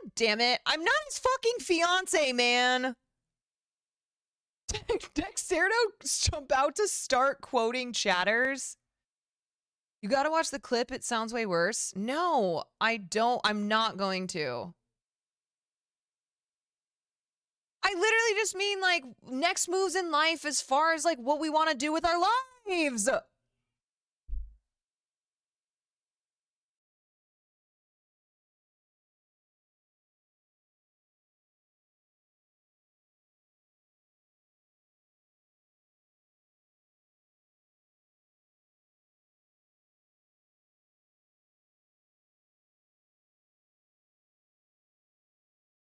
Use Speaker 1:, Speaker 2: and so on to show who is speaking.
Speaker 1: damn it. I'm not his fucking fiance, man. Dexerto's about to start quoting chatters. You gotta watch the clip. It sounds way worse. No, I don't. I'm not going to. I literally just mean like next moves in life as far as like what we want to do with our lives.